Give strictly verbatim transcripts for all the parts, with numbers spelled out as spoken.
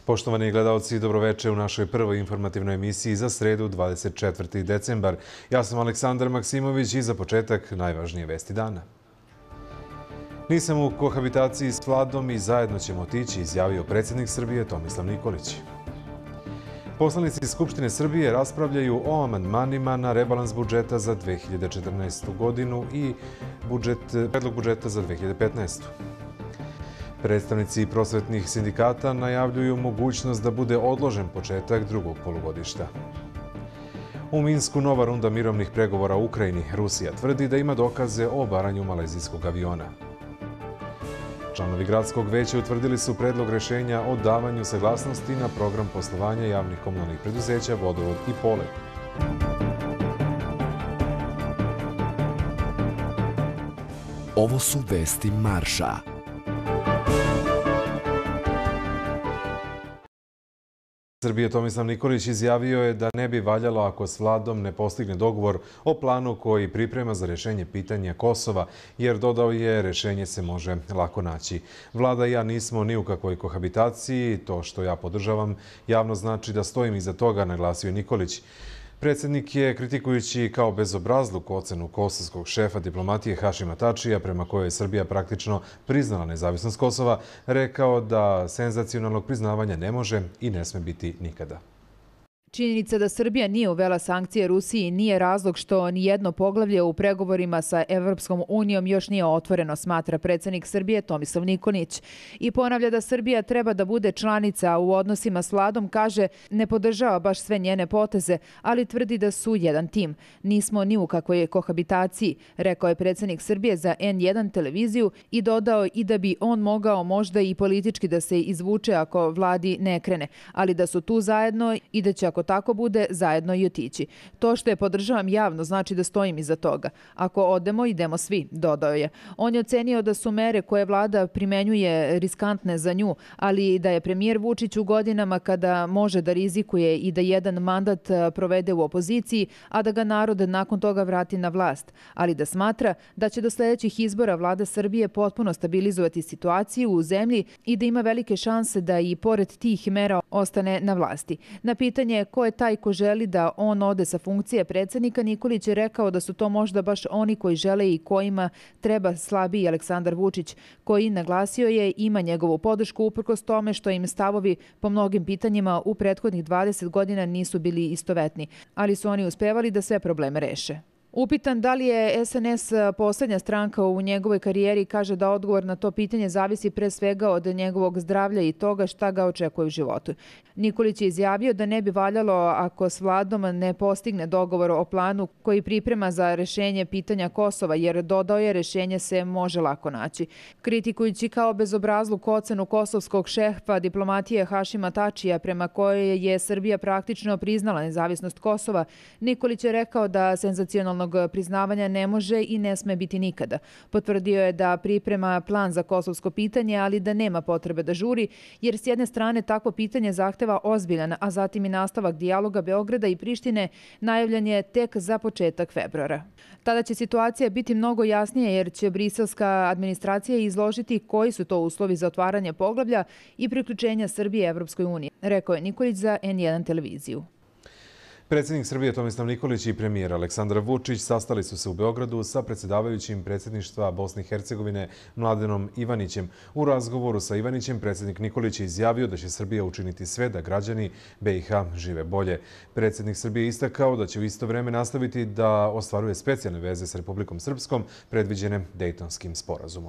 Poštovani gledalci, dobroveče u našoj prvoj informativnoj emisiji za sredu dvadeset četvrti decembar. Ja sam Aleksandar Maksimović i za početak najvažnije vesti dana. Nisam u kohabitaciji s Vladom i zajedno ćemo otići, izjavio predsjednik Srbije Tomislav Nikolić. Poslanici Skupštine Srbije raspravljaju o amandmanima na rebalans budžeta za dve hiljade četrnaestu godinu i budžet, predlog budžeta za dve hiljade petnaestu. Predstavnici prosvetnih sindikata najavljuju mogućnost da bude odložen početak drugog polugodišta. U Minsku nova runda mirovnih pregovora u Ukrajini. Rusija tvrdi da ima dokaze o obaranju malezijskog aviona. Članovi gradskog veća utvrdili su predlog rješenja o davanju saglasnosti na program poslovanja javnih komunalnih preduzeća Vodovod i Polet. Ovo su vesti marša. Srbije Tomislav Nikolić izjavio je da ne bi valjalo ako s Vladom ne postigne dogovor o planu koji priprema za rješenje pitanja Kosova, jer dodao je rješenje se može lako naći. Vlada i ja nismo ni u kakvoj kohabitaciji, to što ja podržavam javno znači da stojim iza toga, naglasio je Nikolić. Predsjednik je, kritikujući kao bezobrazluk ocenu kosovskog šefa diplomatije Hašima Tačija, prema kojoj je Srbija praktično priznala nezavisnost Kosova, rekao da senzacionalnog priznavanja ne može i ne sme biti nikada. Činjenica da Srbija nije uvela sankcije Rusiji nije razlog što nijedno poglavlje u pregovorima sa Evropskom unijom još nije otvoreno, smatra predsjednik Srbije Tomislav Nikolić. I ponavlja da Srbija treba da bude članica u odnosima s Vladom, kaže ne podržava baš sve njene poteze, ali tvrdi da su jedan tim. Nismo ni u kakvoj kohabitaciji, rekao je predsjednik Srbije za en jedan televiziju i dodao i da bi on mogao možda i politički da se izvuče ako Vladi ne krene, ali da su tu zajedno i da će ako tako bude, zajedno i otići. To što je podržavam javno znači da stojim iza toga. Ako odemo, idemo svi, dodao je. On je ocenio da su mere koje vlada primenjuje riskantne za nju, ali da je premijer Vučić u godinama kada može da rizikuje i da jedan mandat provede u opoziciji, a da ga narod nakon toga vrati na vlast. Ali da smatra da će do sljedećih izbora vlada Srbije potpuno stabilizovati situaciju u zemlji i da ima velike šanse da i pored tih mera ostane na vlasti. Na pitanje ko je taj ko želi da on ode sa funkcije predsjednika, Nikolić je rekao da su to možda baš oni koji žele i kojima treba slabiji Aleksandar Vučić, koji, naglasio je, ima njegovu podršku uprkos tome što im stavovi po mnogim pitanjima u prethodnih dvadeset godina nisu bili istovetni, ali su oni uspevali da sve probleme reše. Upitan da li je es en es posljednja stranka u njegovoj karijeri, kaže da odgovor na to pitanje zavisi pre svega od njegovog zdravlja i toga šta ga očekuje u životu. Nikolić je izjavio da ne bi valjalo ako s Vladom ne postigne dogovor o planu koji priprema za rješenje pitanja Kosova, jer dodao je rješenje se može lako naći. Kritikujući kao bezobrazluk ocenu kosovskog šefa diplomatije Hašima Tačija, prema kojoj je Srbija praktično priznala nezavisnost Kosova, Nikolić je rekao da senzacionalno priznavanja ne može i ne sme biti nikada. Potvrdio je da priprema plan za kosovsko pitanje, ali da nema potrebe da žuri, jer s jedne strane takvo pitanje zahteva ozbiljan, a zatim i nastavak dijaloga Beograda i Prištine najavljen je tek za početak februara. Tada će situacija biti mnogo jasnije jer će briselska administracija izložiti koji su to uslovi za otvaranje poglavlja i priključenja Srbije Evropskoj uniji, rekao je Nikolić za en jedan televiziju. Predsjednik Srbije Tomislav Nikolić i premijer Aleksandar Vučić sastali su se u Beogradu sa predsjedavajućim predsjedništva Bosne i Hercegovine Mladenom Ivanićem. U razgovoru sa Ivanićem predsjednik Nikolić je izjavio da će Srbija učiniti sve da građani be i ha žive bolje. Predsjednik Srbije je istakao da će u isto vrijeme nastaviti da ostvaruje specijalne veze s Republikom Srpskom predviđene Dejtonskim sporazumom.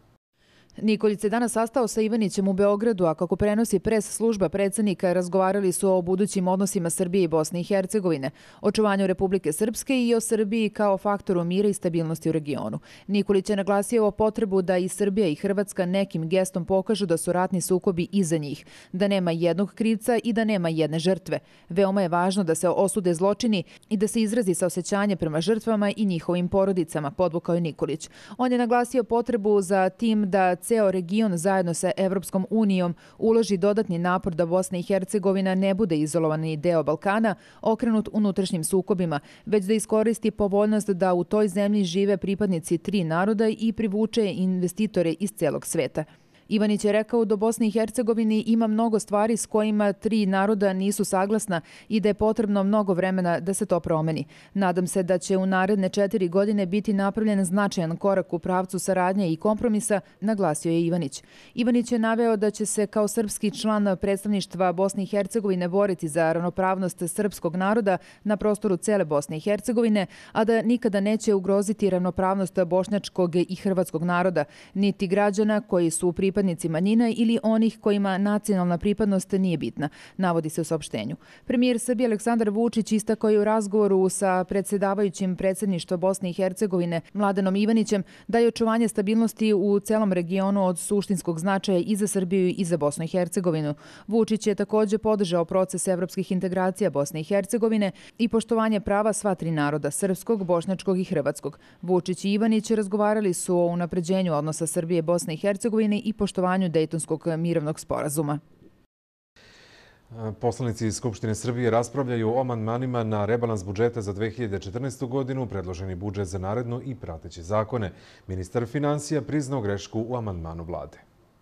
Nikolić se danas sastao sa Ivanićem u Beogradu, a kako prenosi pres služba predsjednika, razgovarali su o budućim odnosima Srbije i Bosne i Hercegovine, očuvanju Republike Srpske i o Srbiji kao faktoru mira i stabilnosti u regionu. Nikolić je naglasio o potrebu da i Srbija i Hrvatska nekim gestom pokažu da su ratni sukobi iza njih, da nema jednog krivca i da nema jedne žrtve. Veoma je važno da se osude zločini i da se izrazi saosećanje prema žrtvama i njihovim porodicama, podvukao je Nikolić. On je naglasio potrebu za tim da ceo region zajedno sa Evropskom unijom uloži dodatni napor da Bosna i Hercegovina ne bude izolovani deo Balkana, okrenut unutrašnjim sukobima, već da iskoristi povoljnost da u toj zemlji žive pripadnici tri naroda i privuče investitore iz celog sveta. Ivanić je rekao da u Bosni i Hercegovini ima mnogo stvari s kojima tri naroda nisu saglasna i da je potrebno mnogo vremena da se to promeni. Nadam se da će u naredne četiri godine biti napravljen značajan korak u pravcu saradnje i kompromisa, naglasio je Ivanić. Ivanić je naveo da će se kao srpski član predstavništva Bosne i Hercegovine boriti za ravnopravnost srpskog naroda na prostoru cele Bosne i Hercegovine, a da nikada neće ugroziti ravnopravnost bošnjačkog i hrvatskog naroda, niti građana koji su pripadnici manjina ili onih kojima nacionalna pripadnost nije bitna, navodi se u saopštenju. Premijer Srbije Aleksandar Vučić istakao je u razgovoru sa predsjedavajućim predsjedništva Bosne i Hercegovine Mladenom Ivanićem da je očuvanje stabilnosti u celom regionu od suštinskog značaja i za Srbiju i za Bosnu i Hercegovinu. Vučić je također podržao proces evropskih integracija Bosne i Hercegovine i poštovanje prava sva tri naroda, srpskog, bošnjačkog i hrvatskog. Vučić i Ivanić razgovarali su o unapređenju odnosa Srbije, Bosne i Hercegovine i poštovanju Dejtonskog mirovnog sporazuma. Poslanici Skupštine Srbije raspravljaju o amandmanima na rebalans budžeta za dve hiljade četrnaestu. godinu, predloženi budžet za narednu i prateće zakone. Ministar finansija priznao grešku u amandmanu vlade.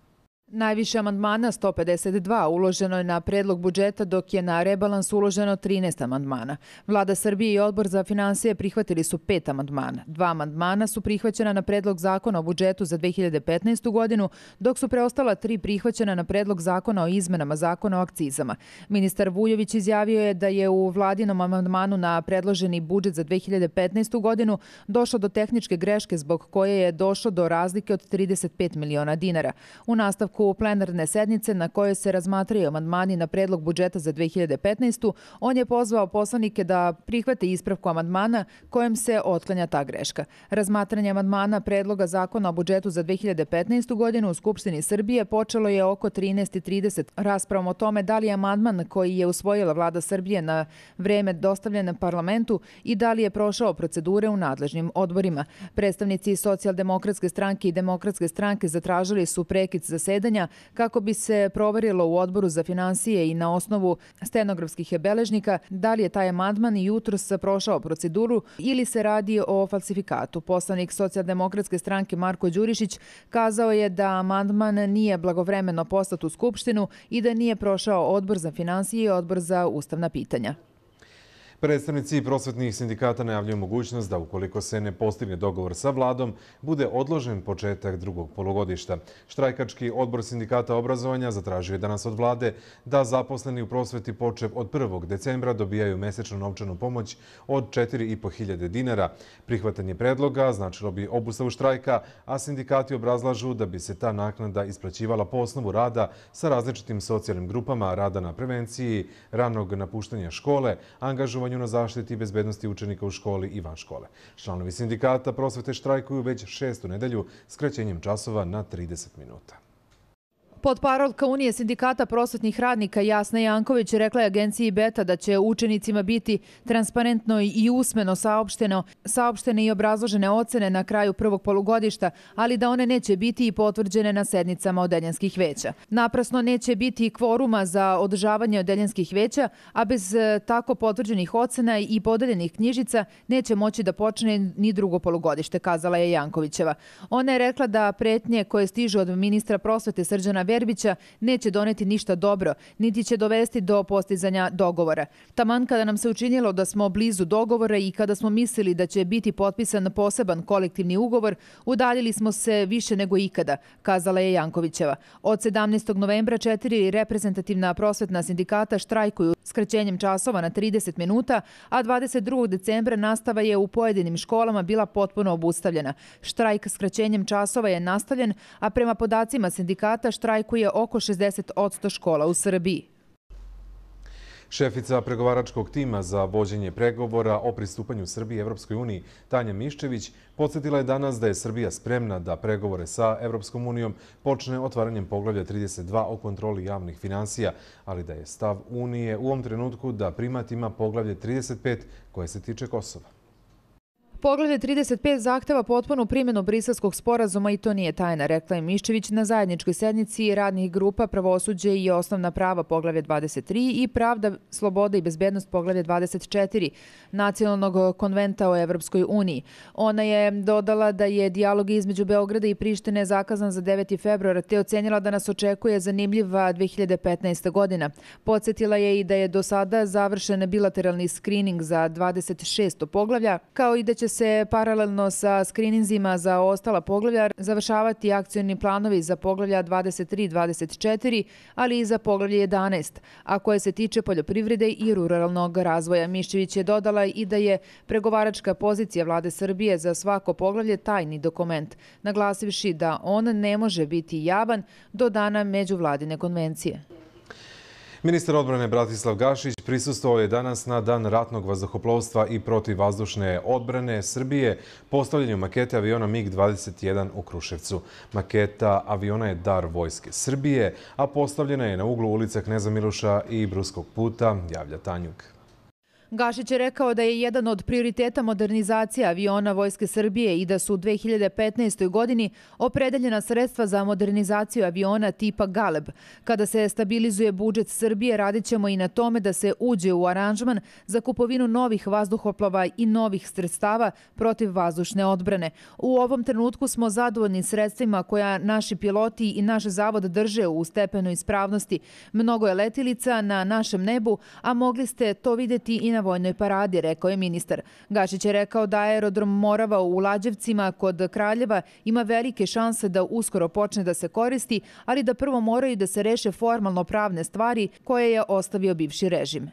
Najviše amandmana, sto pedeset dva, uloženo je na predlog budžeta, dok je na rebalans uloženo trinaest amandmana. Vlada Srbije i Odbor za finansije prihvatili su pet amandmana. Dva amandmana su prihvaćena na predlog zakona o budžetu za dve hiljade petnaestu. godinu, dok su preostala tri prihvaćena na predlog zakona o izmenama zakona o akcizama. Ministar Vujović izjavio je da je u vladinom amandmanu na predloženi budžet za dve hiljade petnaestu. godinu došlo do tehničke greške zbog koje je došlo do razlike od trideset pet miliona dinara. U nastavku u plenarne sednice na kojoj se razmatraju amandmani na predlog budžeta za dve hiljade petnaestu. on je pozvao poslanike da prihvate ispravku amandmana kojem se otklanja ta greška. Razmatranje amandmana predloga zakona o budžetu za dve hiljade petnaestu. godinu u Skupštini Srbije počelo je oko trinaest i trideset raspravom o tome da li je amandman koji je usvojila vlada Srbije na vreme dostavljen parlamentu i da li je prošao procedure u nadležnim odborima. Predstavnici Socijaldemokratske stranke i Demokratske stranke zatražili su prekid zasedanja kako bi se proverilo u Odboru za finansije i na osnovu stenografskih beležnika da li je taj amandman jutros prošao proceduru ili se radi o falsifikatu. Poslanik Socijaldemokratske stranke Marko Đurišić kazao je da amandman nije blagovremeno poslat u Skupštinu i da nije prošao Odbor za finansije i Odbor za ustavna pitanja. Predstavnici prosvetnih sindikata najavljuju mogućnost da ukoliko se ne postigne dogovor sa vladom, bude odložen početak drugog polugodišta. Štrajkački odbor sindikata obrazovanja zatražio je danas od vlade da zaposleni u prosveti počev od prvog decembra dobijaju mesečnu novčanu pomoć od četiri i po hiljade dinara. Prihvatanje predloga značilo bi obustavu štrajka, a sindikati obrazlažu da bi se ta naknada isplaćivala po osnovu rada sa različitim socijalnim grupama, rada na prevenciji, ranog napuštanja škole, angažovanju na zaštiti i bezbednosti učenika u školi i van škole. Članovi sindikata prosvete štrajkuju već šestu nedelju skraćenjem časova na trideset minuta. Potparolka Unije sindikata prosvetnih radnika Jasna Janković rekla je agenciji Beta da će učenicima biti transparentno i usmeno saopšteno, saopštene i obrazložene ocene na kraju prvog polugodišta, ali da one neće biti i potvrđene na sednicama odeljenskih veća. Naprasno neće biti kvoruma za održavanje odeljenskih veća, a bez tako potvrđenih ocena i podeljenih knjižica neće moći da počne ni drugo polugodište, kazala je Jankovićeva. Ona je rekla da pretnje koje stižu od ministra prosvete Srđana Verbića neće doneti ništa dobro, niti će dovesti do postizanja dogovora. Taman kada nam se učinilo da smo blizu dogovora i kada smo mislili da će biti potpisan poseban kolektivni ugovor, udaljili smo se više nego ikada, kazala je Jankovićeva. Od sedamnaestog novembra četiri reprezentativna prosvetna sindikata štrajkuju skraćenjem časova na trideset minuta, a dvadeset drugog decembra nastava je u pojedinim školama bila potpuno obustavljena. Štrajk skraćenjem časova je nastavljen, a prema podacima sindikata štrajkuje oko šezdeset posto škola u Srbiji. Šefica pregovaračkog tima za vođenje pregovora o pristupanju Srbije Evropskoj uniji Tanja Miščević podsjetila je danas da je Srbija spremna da pregovore sa Evropskom unijom počne otvaranjem poglavlja trideset dva o kontroli javnih finansija, ali da je stav Unije u ovom trenutku da primat ima poglavlje trideset pet koje se tiče Kosova. Poglavlje trideset pet zahteva potpunu primjenu Briselskog sporazuma i to nije tajna, rekla je Miščević na zajedničkoj sednici radnih grupa Pravosuđe i osnovna prava poglavlje dvadeset tri i Pravda, sloboda i bezbednost poglavlje dvadeset četiri Nacionalnog konventa o Evropskoj uniji. Ona je dodala da je dijalog između Beograda i Prištine zakazan za deveti februar, te ocenila da nas očekuje zanimljiva dve hiljade petnaesta godina. Podsjetila je i da je do sada završen bilateralni skrining za dvadeset šest poglavlja, kao i da će se paralelno sa skrininzima za ostala poglavlja završavati akcioni planovi za poglavlja dvadeset tri i dvadeset četiri, ali i za poglavlje jedanaest, a koje se tiče poljoprivrede i ruralnog razvoja. Miščević je dodala i da je pregovaračka pozicija vlade Srbije za svako poglavlje tajni dokument, naglasivši da on ne može biti javan do dana međuvladine konvencije. Ministar odbrane Bratislav Gašić prisustvovao je danas na Dan ratnog vazduhoplovstva i protivvazdušne odbrane Srbije postavljanju makete aviona MiG dvadeset jedan u Kruševcu. Maketa aviona je dar Vojske Srbije, a postavljena je na uglu ulica Kneza Miloša i Bruskog puta, javlja Tanjug. Gašić je rekao da je jedan od prioriteta modernizacija aviona Vojske Srbije i da su u dve hiljade petnaestoj godini opredeljena sredstva za modernizaciju aviona tipa Galeb. Kada se stabilizuje budžet Srbije, radit ćemo i na tome da se uđe u aranžman za kupovinu novih vazduhoplova i novih sredstava protiv vazdušne odbrane. U ovom trenutku smo zadovoljni sredstvima koja naši piloti i naš zavod drže u stepenu ispravnosti. Mnogo je letilica na našem nebu, a mogli ste to vidjeti i na vojnoj paradi, rekao je ministar. Gašić je rekao da aerodrom Morava u Lađevcima kod Kraljeva ima velike šanse da uskoro počne da se koristi, ali da prvo moraju da se reše formalno pravne stvari koje je ostavio bivši režim.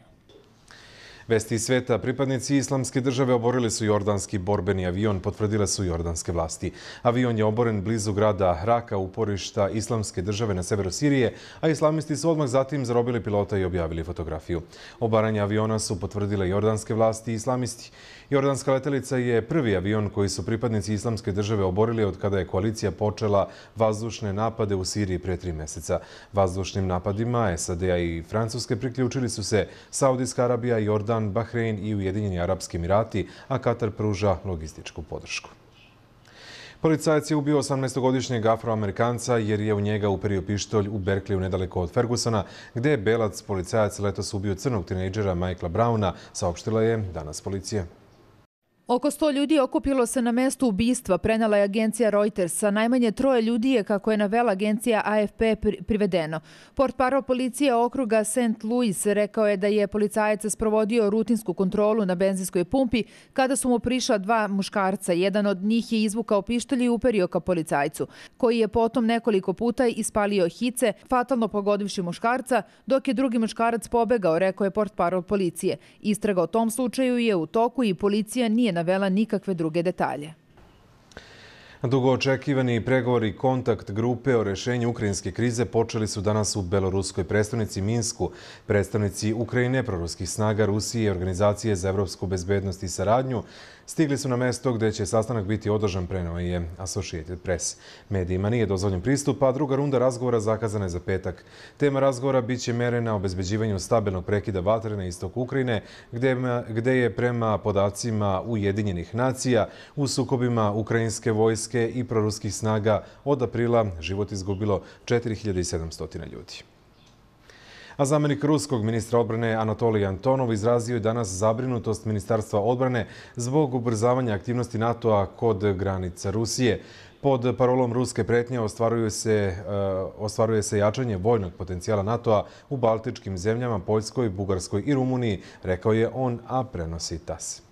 Vesti iz sveta. Pripadnici Islamske države oborili su jordanski borbeni avion, potvrdile su jordanske vlasti. Avion je oboren blizu grada Raka, uporišta Islamske države na severu Sirije, a islamisti su odmah zatim zarobili pilota i objavili fotografiju. Obaranje aviona su potvrdile jordanske vlasti i islamisti. Jordanska letelica je prvi avion koji su pripadnici Islamske države oborili od kada je koalicija počela vazdušne napade u Siriji pre tri meseca. Vazdušnim napadima S A D-a i Francuske priključili su se Saudijska Arabija, Jordan, Bahrein i Ujedinjeni Arapski Emirati, a Katar pruža logističku podršku. Policajac je ubio osamnaestogodišnjeg Afroamerikanca jer je u njega uperio pištolj u Berkeliju nedaleko od Fergusona, gde je belac policajac letos ubio crnog tinejdžera Michaela Browna, saopštila je danas policija. Oko sto ljudi okupilo se na mestu ubistva, prenela je agencija Reuters. Najmanje troje ljudi je, kako je navela agencija A F P, privedeno. Portparol policije okruga Saint Louis rekao je da je policajac sprovodio rutinsku kontrolu na benzinskoj pumpi kada su mu prišla dva muškarca. Jedan od njih je izvukao pištolj i uperio ka policajcu, koji je potom nekoliko puta ispalio hice, fatalno pogodivši muškarca, dok je drugi muškarac pobegao, rekao je portparol policije. Istraga o tom slučaju je u toku i policija nije navela nikakve druge detalje. Dugo očekivani pregovori kontakt grupe o rešenju ukrajinske krize počeli su danas u beloruskoj prestonici Minsku. Predstavnici Ukrajine, proruskih snaga, Rusije i Organizacije za evropsku bezbednost i saradnju stigli su na mesto gde će sastanak biti održan, preneo je Associated Press. Medijima nije dozvoljen pristup, a druga runda razgovora zakazana je za petak. Tema razgovora biće mere na obezbeđivanju stabilnog prekida vatre na istoku Ukrajine, gde je prema podacima Ujedinjenih nacija u sukobima ukrajinske vojske i proruskih snaga od aprila život izgubilo četiri hiljade sedamsto ljudi. A zamenik ruskog ministra odbrane Anatolij Antonov izrazio je danas zabrinutost Ministarstva odbrane zbog ubrzavanja aktivnosti NATO-a kod granica Rusije. Pod parolom ruske pretnje ostvaruje se, ostvaruje se jačanje vojnog potencijala NATO-a u baltičkim zemljama, Poljskoj, Bugarskoj i Rumuniji, rekao je on, a prenosi T A S.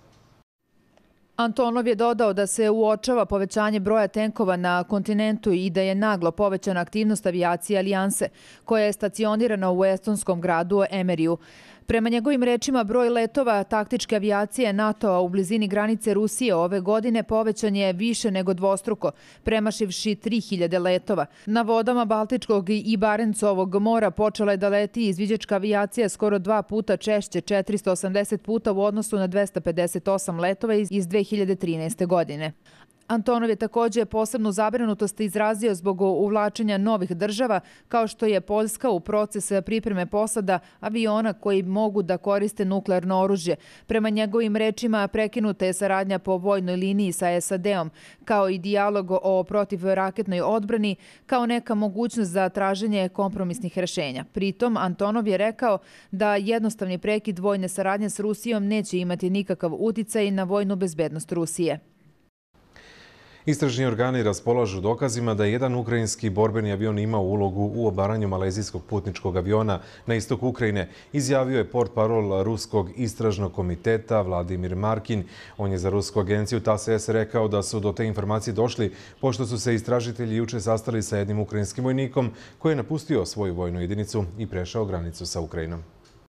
Antonov je dodao da se uočava povećanje broja tenkova na kontinentu i da je naglo povećana aktivnost avijacije Alijanse, koja je stacionirana u estonskom gradu Emeriju. Prema njegovim rečima, broj letova taktičke avijacije NATO-a u blizini granice Rusije ove godine povećan je više nego dvostruko, premašivši tri hiljade letova. Na vodama Baltičkog i Barencovog mora počela je da leti izviđačka avijacija skoro dva puta češće, četiristo osamdeset puta u odnosu na dvesta pedeset osam letova iz dve hiljade trinaeste. godine. Antonov je također posebnu zabrinutost izrazio zbog uvlačenja novih država, kao što je Poljska u proces pripreme posada aviona koji mogu da koriste nuklearno oružje. Prema njegovim rečima prekinuta je saradnja po vojnoj liniji sa S A D-om, kao i dijalog o protivraketnoj odbrani, kao neka mogućnost za traženje kompromisnih rešenja. Pritom, Antonov je rekao da jednostavni prekid vojne saradnje s Rusijom neće imati nikakav uticaj na vojnu bezbednost Rusije. Istražni organi raspolažu dokazima da je jedan ukrajinski borbeni avion imao ulogu u obaranju malezijskog putničkog aviona na istok Ukrajine, izjavio je portparol Ruskog istražnog komiteta Vladimir Markin. On je za rusku agenciju T A S S rekao da su do te informacije došli pošto su se istražitelji juče sastali sa jednim ukrajinskim vojnikom koji je napustio svoju vojnu jedinicu i prešao granicu sa Ukrajinom.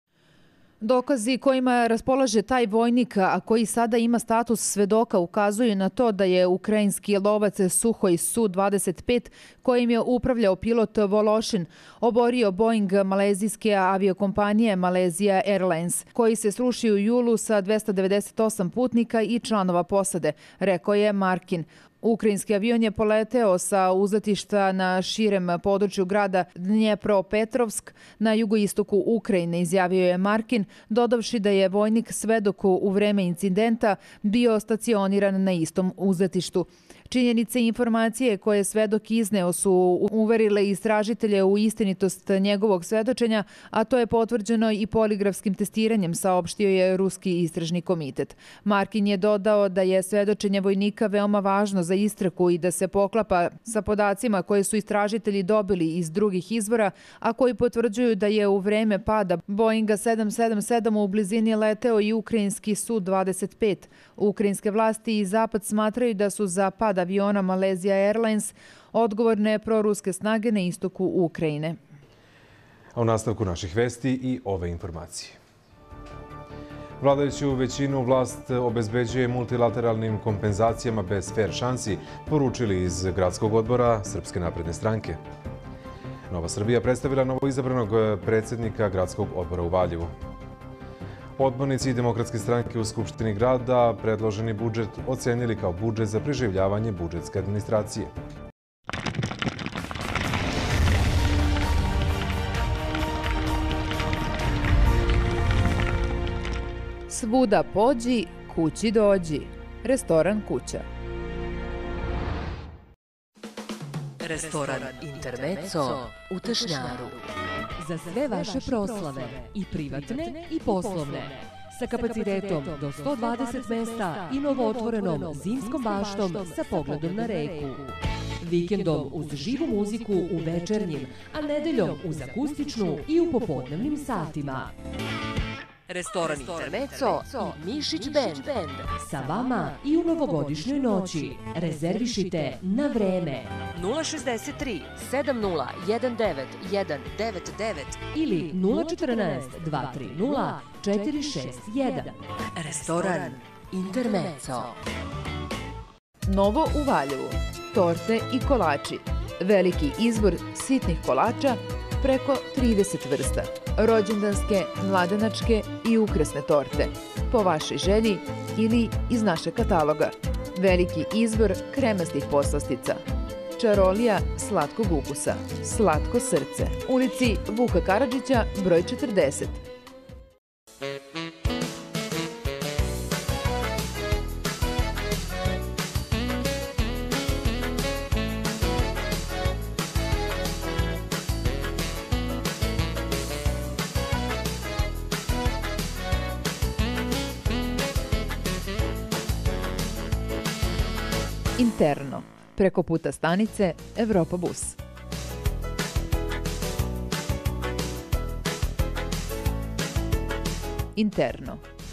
Dokazi kojima raspolaže taj vojnik, a koji sada ima status svedoka, ukazuju na to da je ukrajinski lovac Suhoj Su dvadeset pet, kojim je upravljao pilot Vološin, oborio Boeing malezijske aviokompanije Malaysia Airlines, koji se srušio u julu sa dvesta devedeset osam putnika i članova posade, rekao je Markin. Ukrajinski avion je poleteo sa uzletišta na širem području grada Dnjepropetrovsk na jugoistoku Ukrajine, izjavio je Markin, dodavši da je vojnik svedok u vreme incidenta bio stacioniran na istom uzletištu. Činjenice i informacije koje svedok izneo su uverile istražitelje u istinitost njegovog svedočenja, a to je potvrđeno i poligrafskim testiranjem, saopštio je Ruski istražni komitet. Markin je dodao da je svedočenje vojnika veoma važno za istragu i da se poklapa sa podacima koje su istražitelji dobili iz drugih izvora, a koji potvrđuju da je u vreme pada Boeinga sedam sedam sedam u blizini leteo i ukrajinski Su dvadeset pet. Ukrajinske vlasti i Zapad smatraju da su za pad aviona Malaysia Airlines odgovorne proruske snage na istoku Ukrajine. A u nastavku naših vesti i ove informacije. Vladajuću većinu vlast obezbeđuje multilateralnim kompenzacijama bez fair šansi, poručili iz gradskog odbora Srpske napredne stranke. Nova Srbija predstavila novoizabranog predsjednika gradskog odbora u Valjevu. Odbornici Demokratske stranke u Skupštini grada predloženi budžet ocenili kao budžet za preživljavanje budžetske administracije. Svuda pođi, kući dođi. Restoran Kuća. Restoran Intermezzo u Tešnjaru. Za sve vaše proslave, i privatne i poslovne, sa kapacitetom do sto dvadeset mesta i novootvorenom zimskom baštom sa pogledom na reku. Vikendom uz živu muziku u večernjim, a nedeljom uz akustičnu i u popodnevnim satima. Restoran Intermezzo i Mišić Band. Sa vama i u novogodišnjoj noći. Rezervišite na vreme. nula šest tri sedam nula jedan devet jedan devet devet ili nula četrnaest dva tri nula četiri šest jedan. Restoran Intermezzo. Novo u Valjevu. Torte i kolači. Veliki izbor sitnih kolača, preko trideset vrsta. Rođendanske, mladenačke i ukrasne torte. Po vašoj želji ili iz našeg kataloga. Veliki izbor kremastih poslastica. Čarolija slatkog ukusa. Slatko srce. Ulici Vuka Karadžića, broj četrdeset. Interno. Preko puta stanice Evropa bus. Interno.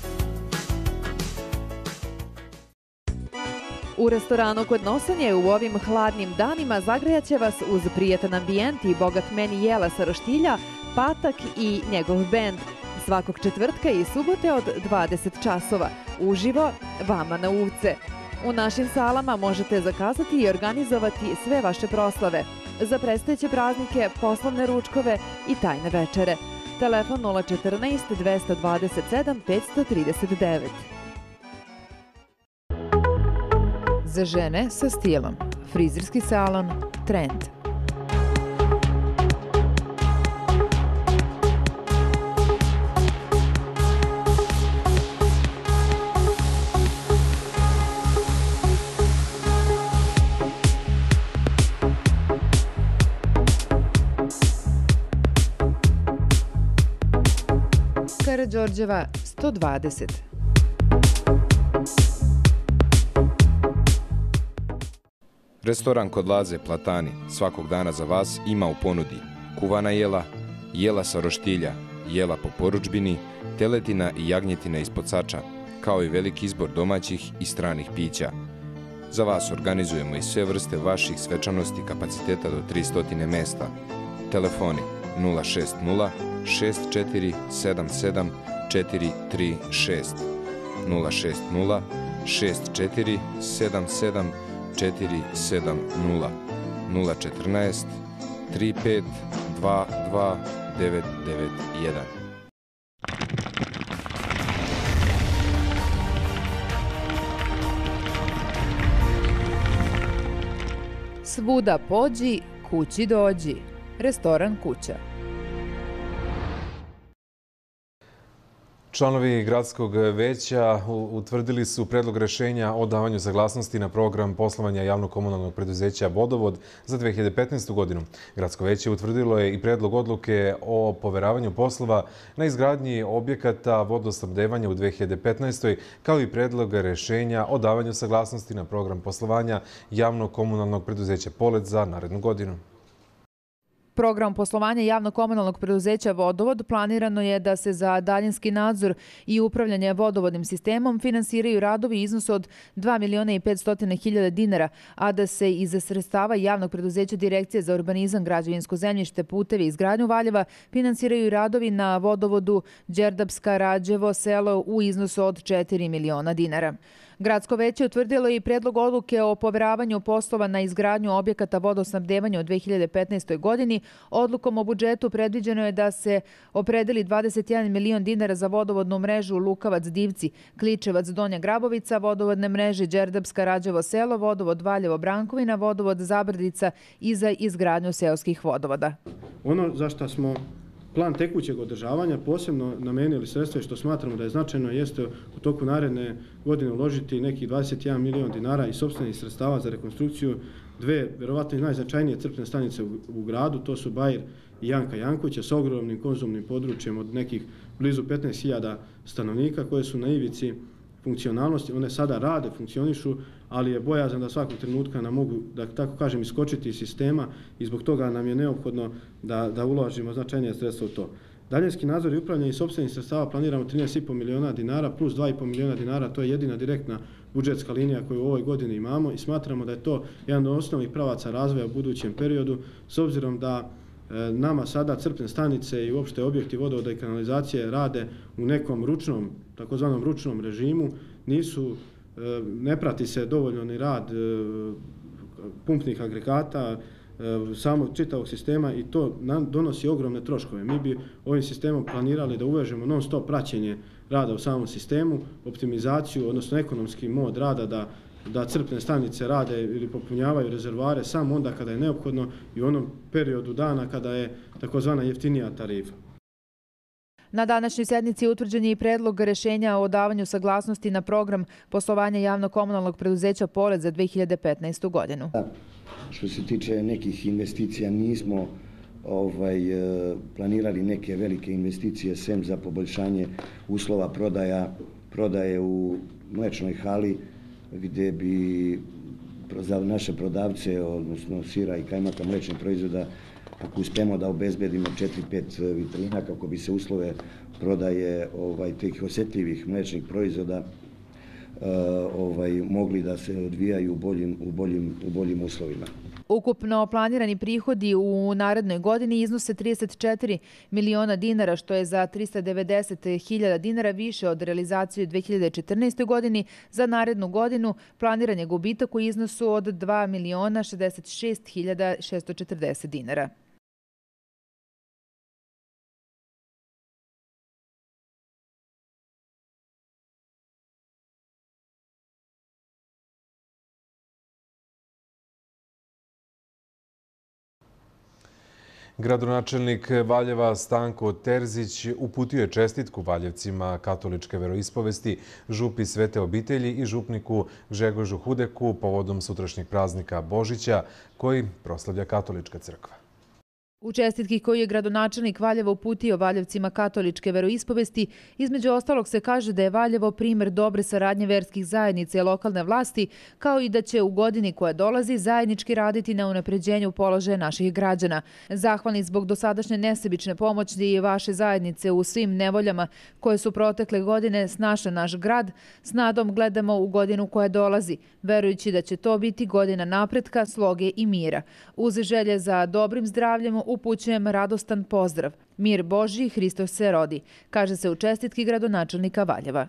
U restoranu kod Nosanje u ovim hladnim danima zagrajaće vas uz prijatan ambijent i bogat meni jela sa roštilja, Patak i njegov bend. Svakog četvrtka i subote od dvadeset časova. Uživo vama na uvce. U našim salama možete zakazati i organizovati sve vaše proslave. Za predstojeće praznike, poslovne ručkove i tajne večere. Telefon nula četrnaest dvesta dvadeset sedam petsto trideset devet. Za žene sa stilom. Frizerski salon Trend. Karađorđeva sto dvadeset. Restoran kod Laze Platani svakog dana za vas ima u ponudi kuvana jela, jela sa roštilja, jela po porudžbini, teletina i jagnjetina ispod sača, kao i veliki izbor domaćih i stranih pića. Za vas organizujemo i sve vrste vaših svečanosti kapaciteta do tristo mesta. Telefoni nula šest nula šest četiri sedam sedam četiri tri šest, nula šest nula šest četiri sedam sedam četiri sedam nula, nula četrnaest tri pet dva dva devet devet jedan. Svuda pođi, kući dođi. Restoran Kuća. Članovi gradskog veća utvrdili su predlog rešenja o davanju saglasnosti na program poslovanja javno-komunalnog preduzeća Vodovod za dve hiljade petnaestu. godinu. Gradsko veće utvrdilo je i predlog odluke o poveravanju poslova na izgradnji objekata vodosnabdevanja u dve hiljade petnaestoj. kao i predlog rešenja o davanju saglasnosti na program poslovanja javno-komunalnog preduzeća Polet za narednu godinu. Program poslovanja javno-komunalnog preduzeća Vodovod planirano je da se za daljinski nadzor i upravljanje vodovodnim sistemom finansiraju radovi iznosu od dva miliona i petsto hiljada dinara, a da se iz sredstava javnog preduzeća Direkcije za urbanizam, građevinsko zemljište, putevi i izgradnju Valjeva finansiraju radovi na vodovodu Đerdapska Rađevo selo u iznosu od četiri miliona dinara. Gradsko veće utvrdilo je i predlog odluke o poveravanju poslova na izgradnju objekata vodosnabdevanja u dve hiljade petnaestoj. godini. Odlukom o budžetu predviđeno je da se opredeli dvadeset jedan milion dinara za vodovodnu mrežu Lukavac-Divci, Kličevac-Donja Grabovica, vodovodne mreže Đerdapska Rađevo selo, vodovod Valjevo-Brankovina, vodovod Zabrdica i za izgradnju seoskih vodovoda. Ono za što smo plan tekućeg održavanja posebno namenili sredstva i što smatramo da je značajno jeste u toku naredne godine uložiti nekih dvadeset jedan milion dinara i sopstvenih sredstava za rekonstrukciju dve, verovatno i najznačajnije crpne stanice u, u gradu, to su Bajir i Janka Jankovića s ogromnim konzumnim područjem od nekih blizu petnaest hiljada stanovnika koje su na ivici funkcionalnosti. One sada rade, funkcionišu, ali je bojazan da svakog trenutka nam mogu, da tako kažem, iskočiti iz sistema i zbog toga nam je neophodno da, da uložimo značajnije sredstva u to. Daljinski nadzor i upravljanje iz sopstvenih sredstava planiramo trinaest i po miliona dinara plus dva i po miliona dinara, to je jedina direktna budžetska linija koju u ovoj godini imamo i smatramo da je to jedan od osnovnih pravaca razvoja u budućem periodu, s obzirom da nama sada crpne stanice i uopšte objekti vodovoda i kanalizacije rade u nekom ručnom, takozvanom ručnom režimu, nisu, ne prati se dovoljno ni rad pumpnih agregata, samog čitavog sistema i to nam donosi ogromne troškove. Mi bi ovim sistemom planirali da uvežemo non stop praćenje rada u samom sistemu, optimizaciju, odnosno ekonomski mod rada da da crpne stanice rade ili popunjavaju rezervoare samo onda kada je neophodno i u onom periodu dana kada je takozvana jeftinija tarifa. Na današnjoj sednici utvrđen je i predlog rešenja o davanju saglasnosti na program poslovanja javno-komunalnog preduzeća Polet za dve hiljade petnaestu. godinu. Što se tiče nekih investicija, nismo ovaj, planirali neke velike investicije sem za poboljšanje uslova prodaja, prodaje u mlečnoj hali, gdje bi za naše prodavce, odnosno sira i kajmaka mlečnih proizvoda, ako uspemo da obezbedimo četiri pet vitrina kako bi se uslove prodaje ovaj, tih osjetljivih mlečnih proizvoda ovaj, mogli da se odvijaju u boljim, u boljim, u boljim uslovima. Ukupno planirani prihodi u narednoj godini iznose trideset četiri miliona dinara, što je za trista devedeset hiljada dinara više od realizacije u dve hiljade četrnaestoj. godini. Za narednu godinu planiran je gubitak u iznosu od dva miliona šezdeset šest hiljada šesto četrdeset dinara. Gradonačelnik Valjeva Stanko Terzić uputio je čestitku Valjevcima katoličke veroispovesti, župi Svete obitelji i župniku Gžegožu Hudeku povodom sutrašnjeg praznika Božića koji proslavlja katolička crkva. U čestitki koju je gradonačelnik Valjeva uputio Valjevcima katoličke veroispovesti, između ostalog se kaže da je Valjevo primer dobre saradnje verskih zajednica i lokalne vlasti, kao i da će u godini koja dolazi zajednički raditi na unapređenju položaja naših građana. Zahvalni zbog dosadašnje nesebične pomoći i vaše zajednice u svim nevoljama koje su protekle godine snašle naš grad, s nadom gledamo u godinu koja dolazi, verujući da će to biti godina napretka, sloge i mira. Uz želje za dobrim zdravljem upućujem radostan pozdrav. Mir Božji, Hristos se rodi, kaže se u čestitki gradonačelnika Valjeva.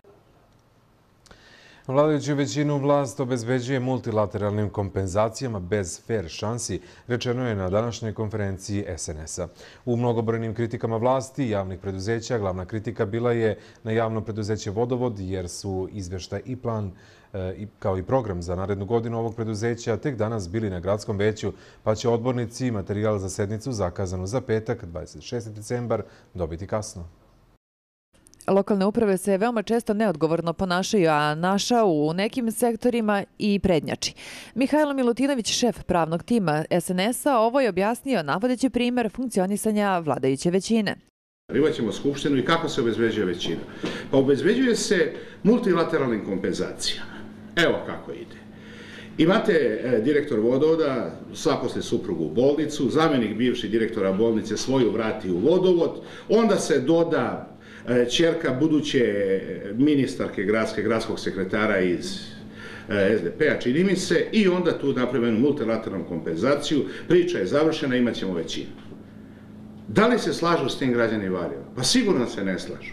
Vladajuću većinu vlast obezbeđuje multilateralnim kompenzacijama bez fer šansi, rečeno je na današnjoj konferenciji S N S-a. U mnogobrojnim kritikama vlasti i javnih preduzeća glavna kritika bila je na javno preduzeće Vodovod, jer su izveštaj i plan kao i program za narednu godinu ovog preduzeća tek danas bili na gradskom veću, pa će odbornici materijal za sednicu zakazanu za petak, dvadeset šesti decembar, dobiti kasno. Lokalne uprave se veoma često neodgovorno ponašaju, a naša u nekim sektorima i prednjači. Mihajlo Milutinović, šef pravnog tima S N S-a, ovo je objasnio navodeći primer funkcionisanja vladajuće većine. Imaćemo skupštinu i kako se obezbeđuje većina? Pa obezbeđuje se multilateralnim kompenzacijama. Evo kako ide. Imate direktor vodovoda, zaposli suprugu u bolnicu, zamjenik bivši direktora bolnice svoju vrati u vodovod, onda se doda ćerka buduće ministarke gradske, gradskog sekretara iz S D P-a, čini mi se, i onda tu napravimo multilateralnu kompenzaciju, priča je završena, imat ćemo većinu. Da li se slažu s tim građani Valjeva? Pa sigurno se ne slažu.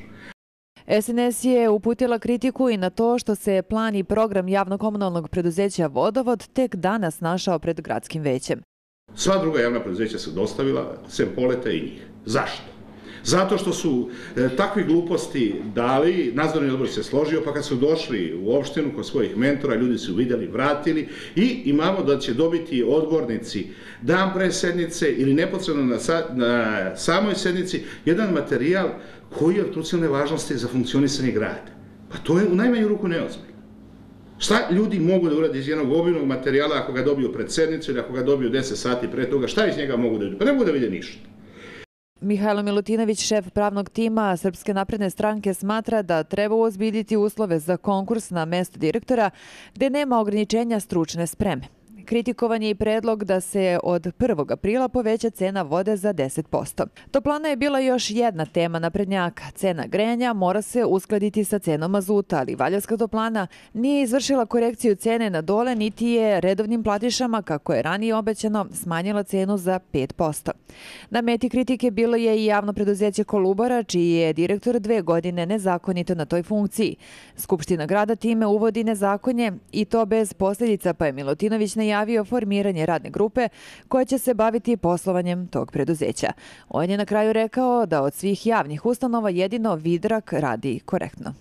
S N S je uputila kritiku i na to što se plan i program javno-komunalnog preduzeća Vodovod tek danas našao pred gradskim većem. Sva druga javna preduzeća su dostavila, sem Poleta i njih. Zašto? Zato što su e, takvi gluposti dali, nadzorni odbor se složio, pa kad su došli u opštinu kod svojih mentora, ljudi su vidjeli, vratili i imamo da će dobiti odbornici dan pre sednice ili neposredno na, sa, na samoj sednici jedan materijal koji je od krucijalne važnosti za funkcionisanje grada. Pa to je u najmanju ruku neozbiljno. Šta ljudi mogu da urade iz jednog obilnog materijala ako ga dobiju pred sednicu ili ako ga dobiju deset sati pre toga, šta iz njega mogu da vide? Pa ne mogu da vide ništa. Mihajlo Milutinović, šef pravnog tima Srpske napredne stranke, smatra da treba uozbiljiti uslove za konkurs na mesto direktora gde nema ograničenja stručne spreme. Kritikovan je i predlog da se od prvog aprila poveća cena vode za deset posto. Toplana je bila još jedna tema naprednjaka. Cena grejanja mora se uskladiti sa cenom mazuta, ali Valjevska toplana nije izvršila korekciju cene na dole, niti je redovnim platišama, kako je ranije obećano, smanjila cenu za pet posto. Na meti kritike bilo je i javno preduzeće Kolubara, čiji je direktor dve godine nezakonito na toj funkciji. Skupština grada time uvodi nezakonje i to bez posljedica, pa je Milutinović najavio javio formiranje radne grupe koja će se baviti poslovanjem tog preduzeća. On je na kraju rekao da od svih javnih ustanova jedino Vidrak radi korektno.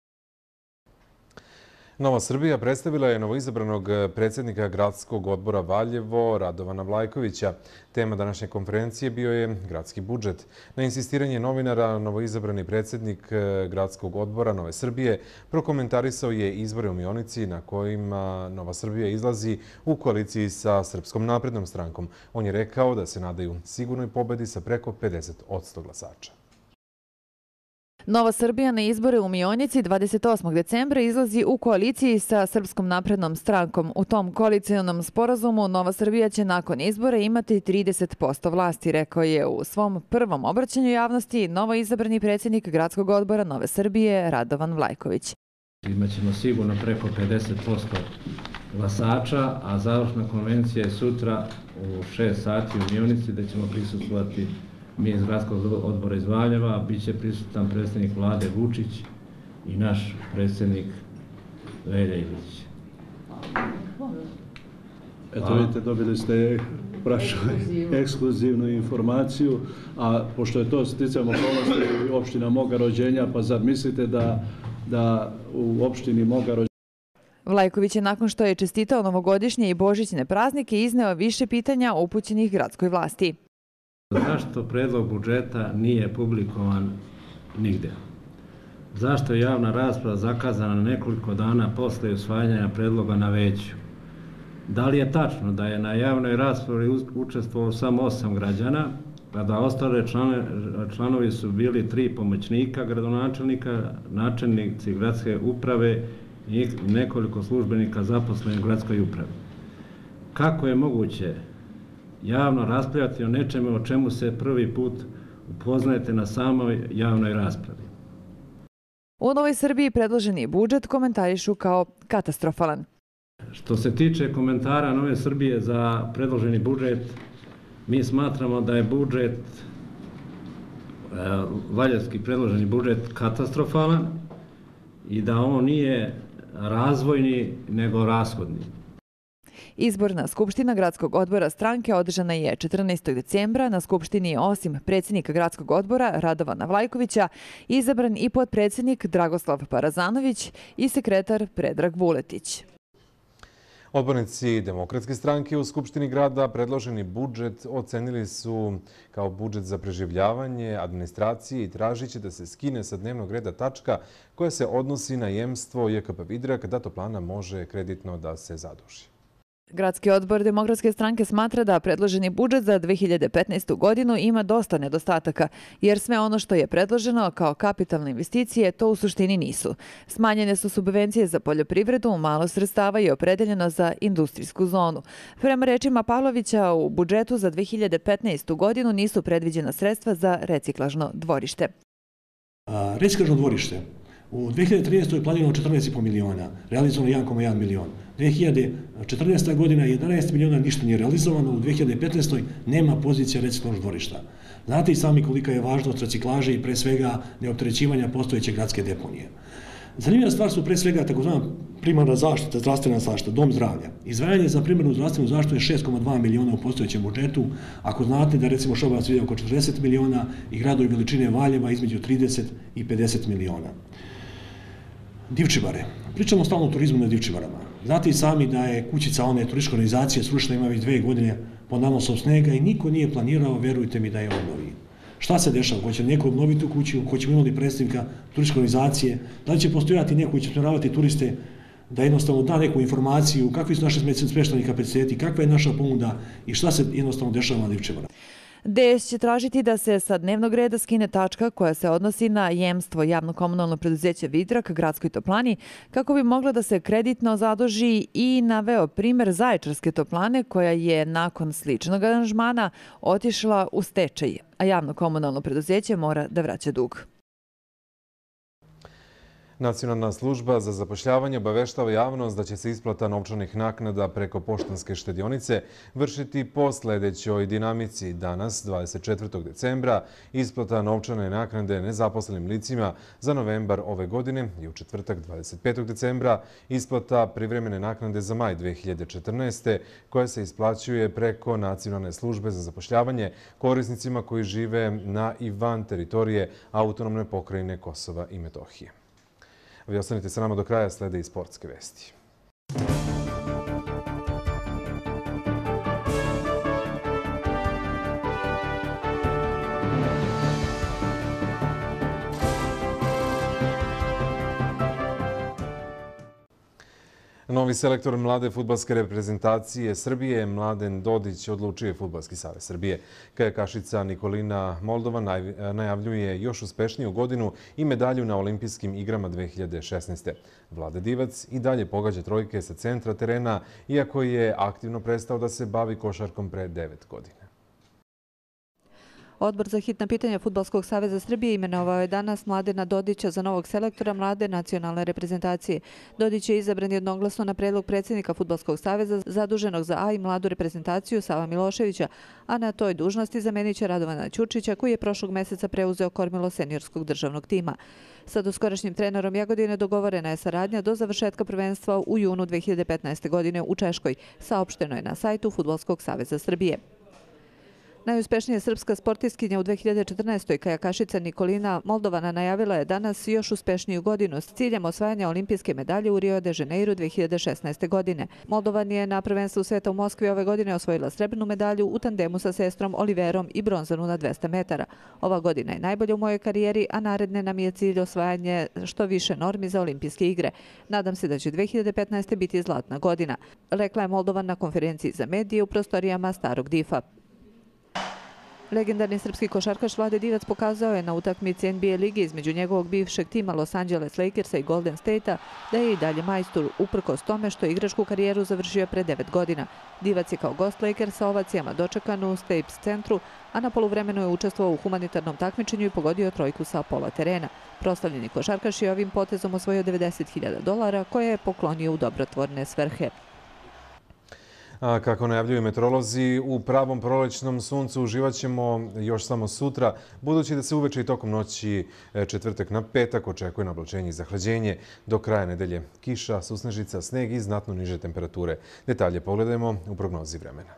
Nova Srbija predstavila je novoizabranog predsjednika gradskog odbora Valjevo, Radovana Vlajkovića. Tema današnje konferencije bio je gradski budžet. Na insistiranje novinara, novoizabrani predsjednik gradskog odbora Nove Srbije prokomentarisao je izbore u Mionici na kojima Nova Srbija izlazi u koaliciji sa Srpskom naprednom strankom. On je rekao da se nadaju sigurnoj pobedi sa preko pedeset posto glasača. Nova Srbija na izbore u Mionici dvadeset osmog decembra izlazi u koaliciji sa Srpskom naprednom strankom. U tom koalicijonom sporazumu Nova Srbija će nakon izbora imati trideset posto vlasti, rekao je u svom prvom obraćanju javnosti novoizabrani predsjednik gradskog odbora Nove Srbije Radovan Vlajković. Imaćemo sigurno preko pedeset posto glasača, a završna konvencija je sutra u šest sati u Mionici da ćemo prisustvovati mi iz gradskog odbora iz Valjeva, bit će prisutan predsjednik vlade Vučić i naš predsjednik Velja Ilić. Eto vidite, dobili ste ekskluzivnu informaciju, a pošto je to sticajem okolnosti opština moga rođenja, pa zar mislite da, da u opštini moga rođenja Vlajković je nakon što je čestitao novogodišnje i božićne praznike izneo više pitanja upućenih gradskoj vlasti. Zašto predlog budžeta nije publikovan nigde? Zašto je javna rasprava zakazana nekoliko dana posle usvajanja predloga na veću? Da li je tačno da je na javnoj raspravi učestvovalo samo osam građana, a da ostale članovi su bili tri pomoćnika gradonačelnika, načelnici gradske uprave i nekoliko službenika zaposlenih u gradskoj upravi? Kako je moguće javno raspravljati o nečemu o čemu se prvi put upoznajete na samoj javnoj raspravi? U Novoj Srbiji predloženi budžet komentarišu kao katastrofalan. Što se tiče komentara Nove Srbije za predloženi budžet, mi smatramo da je budžet, valjevski predloženi budžet, katastrofalan i da on nije razvojni nego rashodni. Izborna skupština gradskog odbora stranke održana je četrnaestog decembra. Na skupštini je osim predsjednika gradskog odbora Radovana Vlajkovića izabran i potpredsjednik Dragoslav Parazanović i sekretar Predrag Vuletić. Odbornici Demokratske stranke u Skupštini grada predloženi budžet ocenili su kao budžet za preživljavanje administracije i tražiće da se skine sa dnevnog reda tačka koja se odnosi na jemstvo J K P Vidrak da toplana može kreditno da se zaduži. Gradski odbor Demokratske stranke smatra da predloženi budžet za dve hiljade petnaestu. godinu ima dosta nedostataka, jer sve ono što je predloženo kao kapitalne investicije to u suštini nisu. Smanjene su subvencije za poljoprivredu, malo sredstava je opredeljeno za industrijsku zonu. Prema rečima Pavlovića, u budžetu za dve hiljade petnaestu. godinu nisu predviđena sredstva za reciklažno dvorište. Reciklažno dvorište. U dve hiljade trinaestoj. je planirano četrnaest i po miliona, realizovano jedan zarez jedan milion. dve hiljade četrnaesta. godina jedanaest miliona, ništa nije realizovano, u dve hiljade petnaestoj. nema pozicija reciklažnog dvorišta. Znate i sami kolika je važnost reciklaže i pre svega neopterećivanja postojeće gradske deponije. Zanimljiva stvar su pre svega takozvana primarna zaštita, zdravstvena zaštita, dom zdravlja. Izdvajanje za primarnu zdravstvenu zaštitu je šest zarez dva miliona u postojećem budžetu. Ako znate da recimo Šabac vidi oko četrdeset miliona i gradovi veličine Valjeva između trideset i pedeset miliona. Divčibare. Pričamo stalno o turizmu na Divčibarama. Znate i sami da je kućica one turističke organizacije srušena, ima već dve godine pod nanosom snega i niko nije planirao, verujte mi, da je obnovi. Šta se dešava? Hoće neko obnoviti tu kuću, hoćemo imati predstavnika turističke organizacije, da li će postojati neko koji će usmjeravati turiste da jednostavno da neku informaciju kakvi su naše smještajni kapaciteti, kakva je naša ponuda i šta se jednostavno dešava na Divčibarama. D S će tražiti da se sa dnevnog reda skine tačka koja se odnosi na jemstvo javno komunalno preduzeće Vidrak gradskoj toplani kako bi mogla da se kreditno zaduži i naveo primer Zaječarske toplane koja je nakon sličnog aranžmana otišla u stečaj, a javno komunalno preduzeće mora da vraća dug. Nacionalna služba za zapošljavanje obaveštava javnost da će se isplata novčanih naknada preko poštanske štedionice vršiti po sledećoj dinamici. Danas, dvadeset četvrtog decembra, isplata novčane naknade nezaposlenim licima za novembar ove godine i u četvrtak, dvadeset petog decembra, isplata privremene naknade za maj dve hiljade četrnaeste. koja se isplaćuje preko Nacionalne službe za zapošljavanje korisnicima koji žive na i van teritorije Autonomne pokrajine Kosova i Metohije. Vi ostanite sa nama do kraja, slede i sportske vesti. Novi selektor mlade fudbalske reprezentacije Srbije, Mladen Dodić, odlučio je Fudbalski savez Srbije. Kajakašica Nikolina Moldova najavljuje još uspešniju godinu i medalju na Olimpijskim igrama dve hiljade šesnaeste. Vlade Divac i dalje pogađa trojke sa centra terena, iako je aktivno prestao da se bavi košarkom pre devet godina. Odbor za hitna pitanja Fudbalskog saveza Srbije imenovao je danas Mladena Dodića za novog selektora mlade nacionalne reprezentacije. Dodić je izabran jednoglasno na predlog predsjednika Fudbalskog saveza zaduženog za A i mladu reprezentaciju Sava Miloševića, a na toj dužnosti zamenit će Radovana Ćurčića koji je prošlog meseca preuzeo kormilo seniorskog državnog tima. Sa doskorašnjim trenerom Jagodine dogovorena je saradnja do završetka prvenstva u junu dve hiljade petnaeste. godine u Češkoj, saopšteno je na sajtu Fudbalskog saveza Srbije. Najuspešnija srpska sportistkinja u dve hiljade četrnaestoj. kajakašica Nikolina Moldovana najavila je danas još uspešniju godinu s ciljem osvajanja olimpijske medalje u Rio de Janeiro dve hiljade šesnaeste. godine. Moldovan je na prvenstvu sveta u Moskvi ove godine osvojila srebrnu medalju u tandemu sa sestrom Oliverom i bronzanu na dvesta metara. Ova godina je najbolja u mojoj karijeri, a naredne nam je cilj osvajanje što više normi za olimpijske igre. Nadam se da će dve hiljade petnaeste. biti zlatna godina, rekla je Moldovan na konferenciji za medije u prostorijama Starog difa. Legendarni srpski košarkaš Vlade Divac pokazao je na utakmici N B A lige između njegovog bivšeg tima Los Angeles Lakersa i Golden State-a da je i dalje majstor, uprkos tome što je igračku karijeru završio pre devet godina. Divac je kao gost Lakersa ovacijama dočekan u Staples centru, a na poluvremenu je učestvovao u humanitarnom takmičenju i pogodio trojku sa pola terena. Proslavljeni košarkaš je ovim potezom osvojio devedeset hiljada dolara koje je poklonio u dobrotvorne svrhe. A kako najavljuju meteorolozi, u pravom prolećnom suncu uživat ćemo još samo sutra, budući da se uveče i tokom noći četvrtak na petak očekuje nablačenje i zahlađenje. Do kraja nedelje kiša, susnežica, sneg i znatno niže temperature. Detalje pogledajmo u prognozi vremena.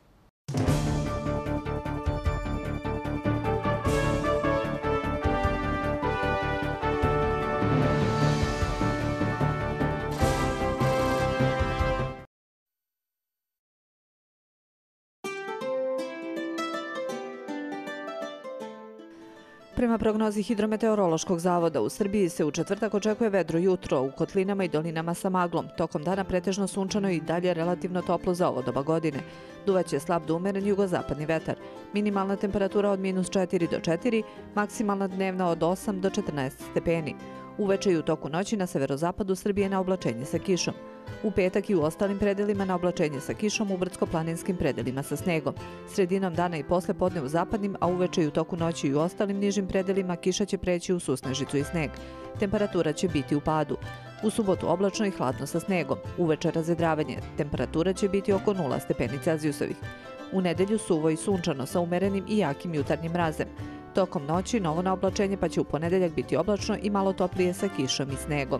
Prema prognozi Hidrometeorološkog zavoda u Srbiji se u četvrtak očekuje vedro jutro u kotlinama i dolinama sa maglom. Tokom dana pretežno sunčano i dalje relativno toplo za ovo doba godine. Duvaće slab do umeren jugozapadni vetar. Minimalna temperatura od minus četiri do četiri, maksimalna dnevna od osam do četrnaest stepeni. Uveče i u toku noći na severozapadu Srbije na oblačenje sa kišom. U petak i u ostalim predelima na oblačenje sa kišom, u brdsko-planinskim predelima sa snegom. Sredinom dana i posle podne u zapadnim, a uveče i u toku noći i u ostalim nižim predelima kiša će preći u susnežicu i sneg. Temperatura će biti u padu. U subotu oblačno i hladno sa snegom. Uveče razvedravanje. Temperatura će biti oko nula stepeni Celzijusovih. U nedelju suvo i sunčano sa umerenim i jakim jutarnjim mrazem. Tokom noći novo na oblačenje, pa će u ponedeljak biti oblačno i malo toplije sa kišom i snegom.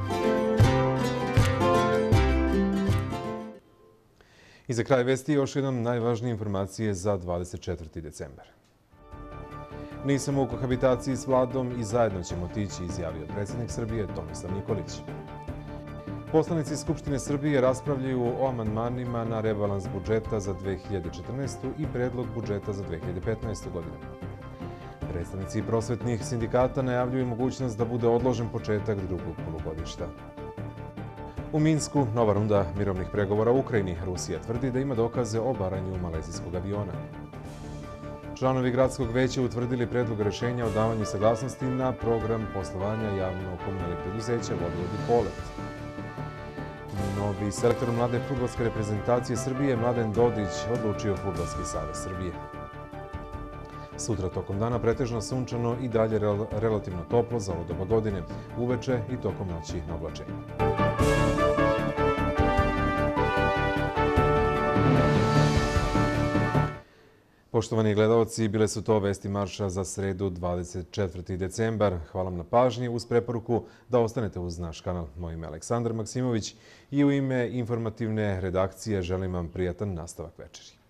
I za kraj vesti još jednom najvažnije informacije za dvadeset četvrti decembar. Nisam u kohabitaciji s vladom i zajedno ćemo otići, izjavio predsjednik Srbije Tomislav Nikolić. Poslanici Skupštine Srbije raspravljaju o amandmanima na rebalans budžeta za dve hiljade četrnaestu. i predlog budžeta za dve hiljade petnaestu. godinu. Predstavnici prosvetnih sindikata najavljuju mogućnost da bude odložen početak drugog polugodišta. U Minsku nova runda mirovnih pregovora u Ukrajini. Rusija tvrdi da ima dokaze o obaranju malezijskog aviona. Članovi gradskog veća utvrdili predlog rešenja o davanju saglasnosti na program poslovanja javno-komunalnih preduzeća Vodovod i Polet. Novi selektor mlade fudbalske reprezentacije Srbije Mladen Dodić odlučio Fudbalski savez Srbije. Sutra tokom dana pretežno sunčano i dalje relativno toplo za ovo doba godine, uveče i tokom noći na oblačenju. Poštovani gledalci, bile su to vesti marša za sredu dvadeset četvrti decembar. Hvala vam na pažnji, uz preporuku da ostanete uz naš kanal. Moje ime je Aleksandar Maksimović i u ime informativne redakcije želim vam prijatan nastavak večeri.